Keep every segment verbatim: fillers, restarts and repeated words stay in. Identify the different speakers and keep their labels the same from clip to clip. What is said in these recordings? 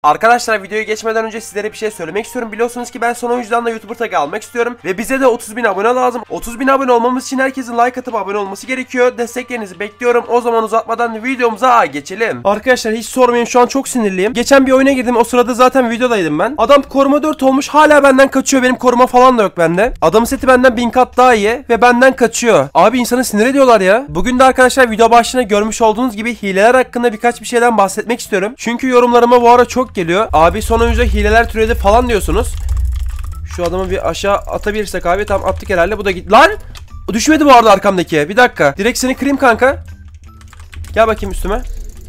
Speaker 1: Arkadaşlar videoya geçmeden önce sizlere bir şey söylemek istiyorum. Biliyorsunuz ki ben son oyuncudan da YouTuber tagı almak istiyorum. Ve bize de otuz bin abone lazım. otuz bin abone olmamız için herkesin like atıp abone olması gerekiyor. Desteklerinizi bekliyorum. O zaman uzatmadan videomuza geçelim. Arkadaşlar hiç sormayın, şu an çok sinirliyim. Geçen bir oyuna girdim, o sırada zaten videodaydım ben. Adam koruma dört olmuş, hala benden kaçıyor. Benim koruma falan da yok bende. Adamın seti benden bin kat daha iyi ve benden kaçıyor. Abi insanı sinir ediyorlar ya. Bugün de arkadaşlar video başlığında görmüş olduğunuz gibi hileler hakkında birkaç bir şeyden bahsetmek istiyorum. Çünkü yorumlarıma bu ara çok geliyor. Abi son oyuncuda hileler türedi falan diyorsunuz. Şu adamı bir aşağı atabilirsek abi. Tamam, attık herhalde. Bu da git. Lan! Düşmedi bu arada arkamdaki. Bir dakika. Direkt seni kırayım kanka. Gel bakayım üstüme.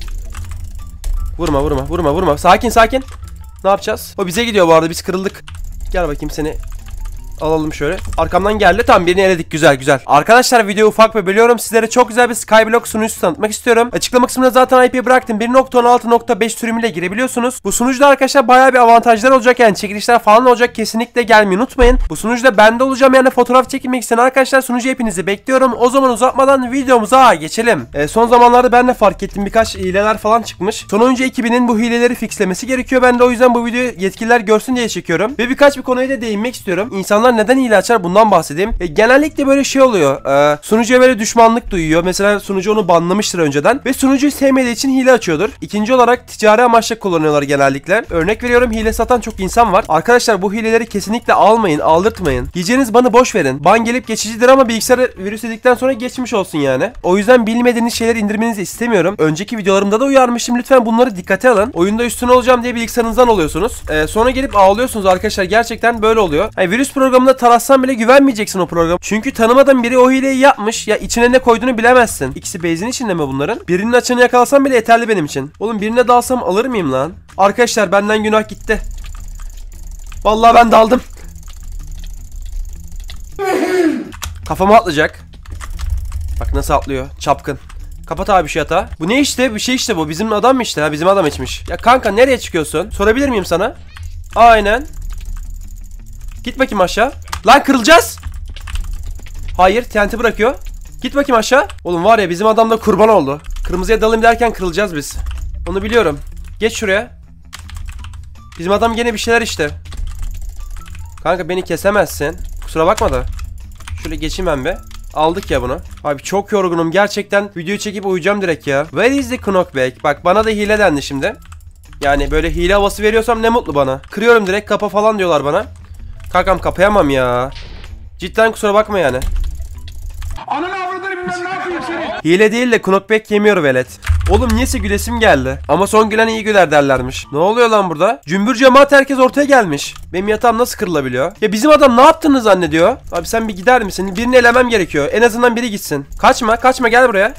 Speaker 1: Vurma vurma vurma vurma. Sakin sakin. Ne yapacağız? O bize gidiyor bu arada. Biz kırıldık. Gel bakayım seni. Alalım şöyle. Arkamdan geldi. Tam birini eledik. Güzel güzel. Arkadaşlar video ufak ve bölüyorum. Sizlere çok güzel bir Skyblock sunucusu tanıtmak istiyorum. Açıklama kısmına zaten I P bıraktım. bir nokta on altı nokta beş sürümüyle girebiliyorsunuz. Bu sunucuda arkadaşlar bayağı bir avantajlar olacak. Yani çekilişler falan olacak. Kesinlikle gelmeyi unutmayın. Bu sunucuda ben de olacağım. Yani fotoğraf çekilmek isteyen arkadaşlar sunucu hepinizi bekliyorum. O zaman uzatmadan videomuza geçelim. E, son zamanlarda ben de fark ettim. Birkaç hileler falan çıkmış. Son oyuncu ekibinin bu hileleri fixlemesi gerekiyor. Ben de o yüzden bu videoyu yetkililer görsün diye çekiyorum. Ve birkaç bir konuya da değinmek istiyorum. İnsanlar neden hile açar, bundan bahsedeyim. E, genellikle böyle şey oluyor. E, sunucuya böyle düşmanlık duyuyor. Mesela sunucu onu banlamıştır önceden ve sunucuyu sevmediği için hile açıyordur. İkinci olarak ticari amaçla kullanıyorlar genellikle. Örnek veriyorum, hile satan çok insan var. Arkadaşlar bu hileleri kesinlikle almayın, aldırtmayın. Yiyeceğiniz banı boş verin. Ban gelip geçicidir ama bilgisayarı virüs edildikten sonra geçmiş olsun yani. O yüzden bilmediğiniz şeyleri indirmenizi istemiyorum. Önceki videolarımda da uyarmıştım. Lütfen bunları dikkate alın. Oyunda üstün olacağım diye bilgisayarınızdan oluyorsunuz. E, sonra gelip ağlıyorsunuz arkadaşlar. Gerçekten böyle oluyor. Yani virüs programında tarassan bile güvenmeyeceksin o program. Çünkü tanımadan biri o hileyi yapmış. Ya içine ne koyduğunu bilemezsin. İkisi base'in içinde mi bunların? Birinin açığını yakalasam bile yeterli benim için. Oğlum birine dalsam alır mıyım lan? Arkadaşlar benden günah gitti. Vallahi ben daldım. Kafama atlayacak. Bak nasıl atlıyor. Çapkın. Kapat abi şu yatağı. Bu ne işte? Bir şey işte bu. Bizim adam mı işte? Ha, bizim adam içmiş. Ya kanka nereye çıkıyorsun? Sorabilir miyim sana? Aynen. Git bakayım aşağı. Lan kırılacağız. Hayır, T N T bırakıyor. Git bakayım aşağı. Oğlum var ya, bizim adam da kurban oldu. Kırmızıya dalayım derken kırılacağız biz. Onu biliyorum. Geç şuraya. Bizim adam gene bir şeyler işte. Kanka beni kesemezsin. Kusura bakma da. Şöyle geçeyim ben be. Aldık ya bunu. Abi çok yorgunum. Gerçekten videoyu çekip uyuyacağım direkt ya. Where is the knockback? Bak bana da hile dendi şimdi. Yani böyle hile havası veriyorsam ne mutlu bana. Kırıyorum direkt, kapa falan diyorlar bana. Kankam kapayamam ya. Cidden kusura bakma yani.
Speaker 2: Ananı avradını bilmem ne yapayım seni.
Speaker 1: Hile değil de knockback yemiyor velet. Oğlum niyeyse gülesim geldi. Ama son gülen iyi güler derlermiş. Ne oluyor lan burada? Cümbür cemaat herkes ortaya gelmiş. Benim yatağım nasıl kırılabiliyor? Ya bizim adam ne yaptığını zannediyor? Abi sen bir gider misin? Birini elemem gerekiyor. En azından biri gitsin. Kaçma kaçma, gel buraya.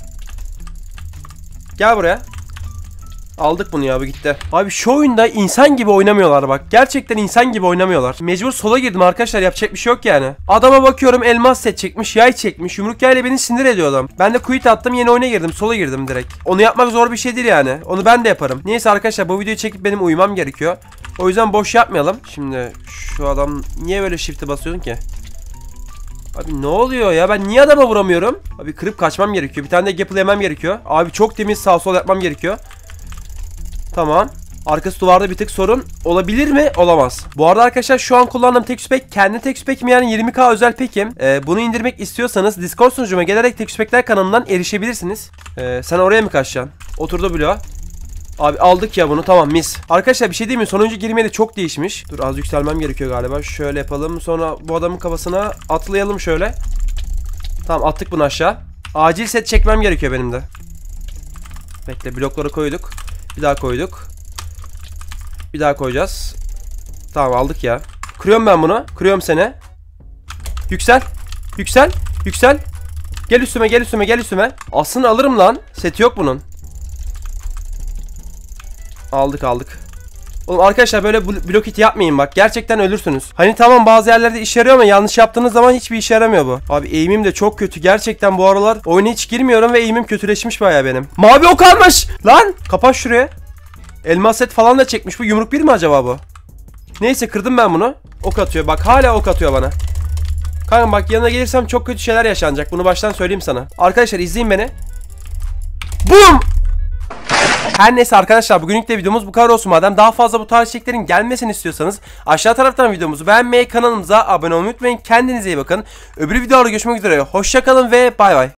Speaker 1: Gel buraya. Aldık bunu ya, bu gitti. Abi şu oyunda insan gibi oynamıyorlar bak. Gerçekten insan gibi oynamıyorlar. Mecbur sola girdim arkadaşlar, yapacak bir şey yok yani. Adama bakıyorum, elmas set çekmiş, yay çekmiş. Yumruk yayla beni sinir ediyor adam. Ben de quit attım, yeni oyuna girdim, sola girdim direkt. Onu yapmak zor bir şey değil yani. Onu ben de yaparım. Neyse arkadaşlar, bu videoyu çekip benim uyumam gerekiyor. O yüzden boş yapmayalım. Şimdi şu adam niye böyle shift'e basıyorsun ki? Abi ne oluyor ya? Ben niye adama vuramıyorum? Abi kırıp kaçmam gerekiyor. Bir tane de gapple yemem gerekiyor. Abi çok temiz sağ sol yapmam gerekiyor. Tamam. Arkası duvarda bir tık sorun olabilir mi? Olamaz. Bu arada arkadaşlar şu an kullandığım texture pack kendi texture pack'im, yani yirmi K özel pack'im. Ee, bunu indirmek istiyorsanız Discord sunucuma gelerek texture pack'ler kanalından erişebilirsiniz. Ee, sen oraya mı kaçacaksın? Oturdu bloğa. Abi aldık ya bunu, tamam mis. Arkadaşlar bir şey değil mi? Sonuncu girmeye de çok değişmiş. Dur az yükselmem gerekiyor galiba. Şöyle yapalım. Sonra bu adamın kafasına atlayalım şöyle. Tamam, attık bunu aşağı. Acil set çekmem gerekiyor benim de. Bekle, blokları koyduk. Bir daha koyduk. Bir daha koyacağız. Tamam aldık ya. Kırıyorum ben bunu. Kırıyorum seni. Yüksel. Yüksel. Yüksel. Gel üstüme gel üstüme gel üstüme. Aslında alırım lan. Seti yok bunun. Aldık aldık. Oğlum arkadaşlar böyle blok hit yapmayın bak. Gerçekten ölürsünüz. Hani tamam bazı yerlerde işe yarıyor ama yanlış yaptığınız zaman hiçbir işe yaramıyor bu. Abi eğimim de çok kötü. Gerçekten bu aralar oyuna hiç girmiyorum ve eğimim kötüleşmiş bayağı benim. Mavi ok almış. Lan kapat şuraya. Elmas set falan da çekmiş. Bu yumruk bir mi acaba bu? Neyse kırdım ben bunu. Ok atıyor. Bak hala ok atıyor bana. Kanka bak yanına gelirsem çok kötü şeyler yaşanacak. Bunu baştan söyleyeyim sana. Arkadaşlar izleyin beni. Boom! Her neyse arkadaşlar, bugünlük de videomuz bu kadar olsun. Madem daha fazla bu tarz içeriklerin gelmesini istiyorsanız aşağı taraftan videomuzu beğenmeyi, kanalımıza abone olmayı unutmayın. Kendinize iyi bakın. Öbür videolarda görüşmek üzere. Hoşça kalın ve bay bay.